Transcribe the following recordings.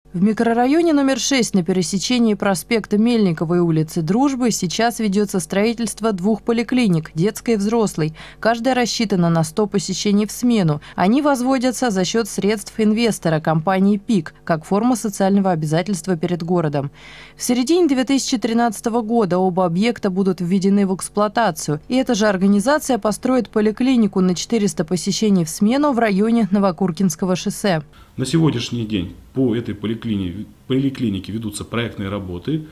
В микрорайоне номер 6 на пересечении проспекта Мельникова и улицы Дружбы сейчас ведется строительство 2 поликлиник – детской и взрослой. Каждая рассчитана на 100 посещений в смену. Они возводятся за счет средств инвестора – компании «ПИК», как форма социального обязательства перед городом. В середине 2013 года оба объекта будут введены в эксплуатацию. И эта же организация построит поликлинику на 400 посещений в смену в районе Новокуркинского шоссе. На сегодняшний день по этой поликлинике ведутся проектные работы,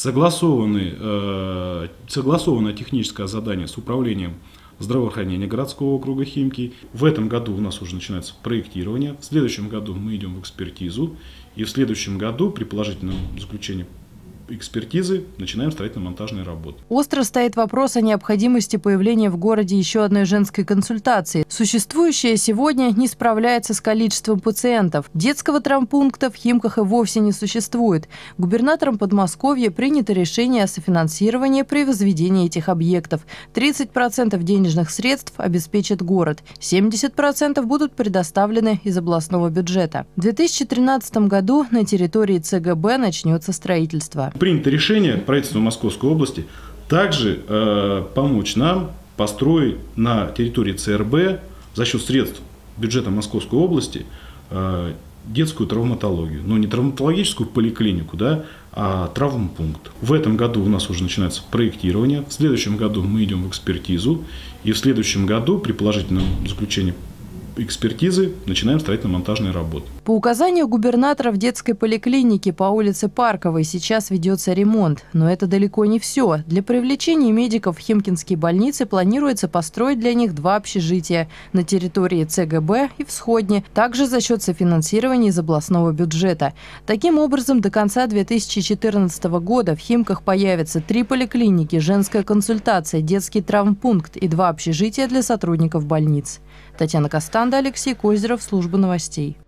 согласовано техническое задание с управлением здравоохранения городского округа Химки. В этом году у нас уже начинается проектирование, в следующем году мы идем в экспертизу, и в следующем году при положительном заключении экспертизы начинаем строительно-монтажные работы. Остро стоит вопрос о необходимости появления в городе еще одной женской консультации. Существующая сегодня не справляется с количеством пациентов. Детского травмпункта в Химках и вовсе не существует. Губернатором Подмосковья принято решение о софинансировании при возведении этих объектов. 30% денежных средств обеспечит город, 70% будут предоставлены из областного бюджета. В 2013 году на территории ЦГБ начнется строительство. Принято решение правительства Московской области также помочь нам построить на территории ЦРБ за счет средств бюджета Московской области детскую травматологию. Но не травматологическую поликлинику, а травмпункт. В этом году у нас уже начинается проектирование, в следующем году мы идем в экспертизу, и в следующем году при положительном заключении экспертизы начинаем строительно-монтажные работы. По указанию губернатора в детской поликлинике по улице Парковой сейчас ведется ремонт. Но это далеко не все. Для привлечения медиков в химкинские больницы планируется построить для них 2 общежития на территории ЦГБ и в Сходне, также за счет софинансирования из областного бюджета. Таким образом, до конца 2014 года в Химках появятся 3 поликлиники, женская консультация, детский травмпункт и 2 общежития для сотрудников больниц. Татьяна Костанда, Алексей Козеров, служба новостей.